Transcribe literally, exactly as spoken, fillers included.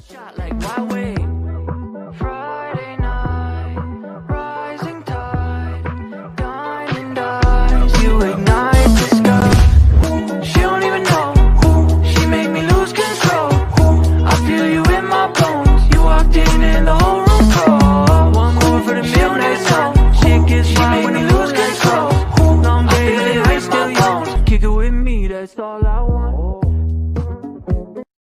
Shot like why wait? Friday night, rising tide, diamond eyes, you ignite the sky. She don't even know, she make me lose control. I feel you in my bones, you walked in and the whole room cold. One more for the midnight sun, shit gets fine when you lose.